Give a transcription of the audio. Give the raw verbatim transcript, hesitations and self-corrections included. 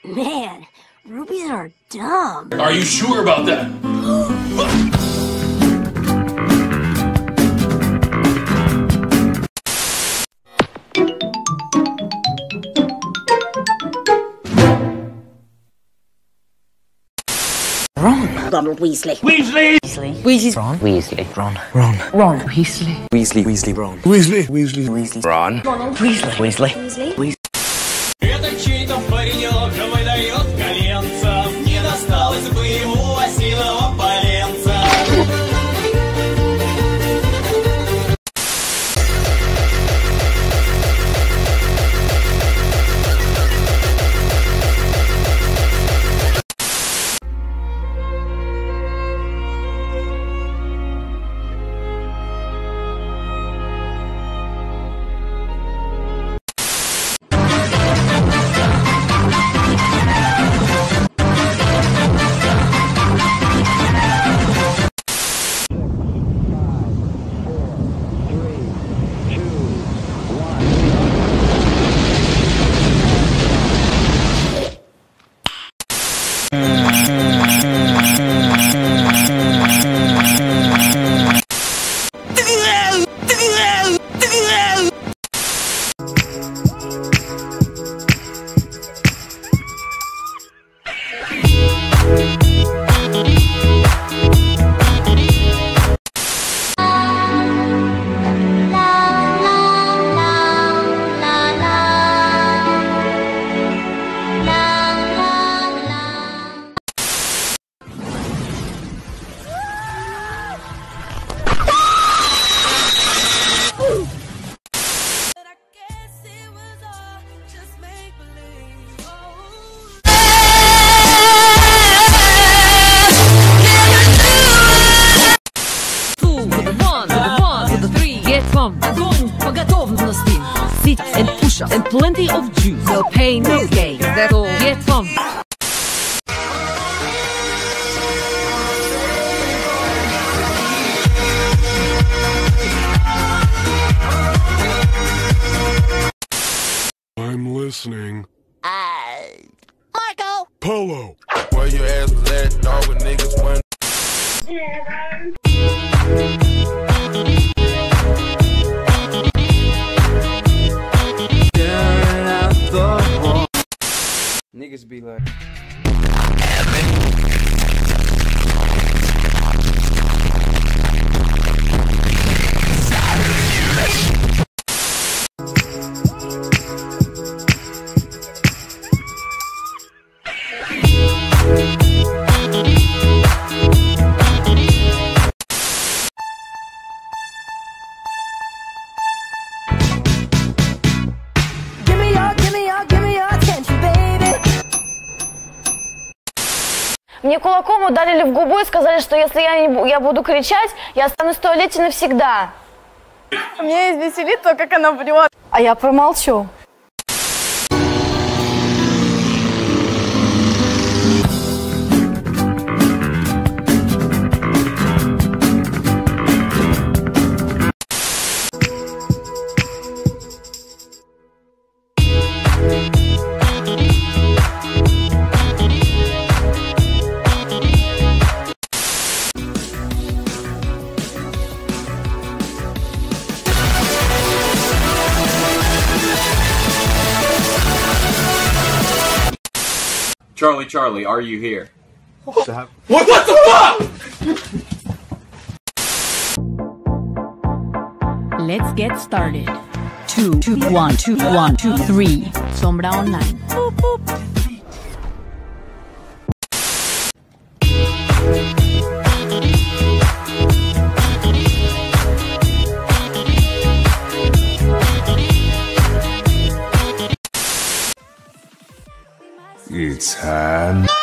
Man, rubies are dumb. Are you sure about that? Ron. Donald Weasley. Weasley! Weasley. Weasley. Ron. Weasley. Ron. Ron. Ron. Weasley. Weasley. Weasley. Ron. Weasley. Weasley. Weasley. Ron. Donald. Weasley. Weasley. Weasley. Weasley. Это чей-то паренек выдает коленца. Не досталось бы ему осиного поленца. Огонь по готовности. Sit and push up and plenty of juice. No pain, no gain. That's all. Get fun. I'm listening. Uh, Marco. Polo. Where your ass was at, dog, with niggas when niggas be like Мне кулаком ударили в губу и сказали, что если я, не, я буду кричать, я останусь в туалете навсегда. Меня извеселит то, как она врет. А я промолчу. Charlie, Charlie, are you here? What, what the fuck? Let's get started. Two, two, one, two, one, two, three. Sombra Online. Boop, boop. It's time.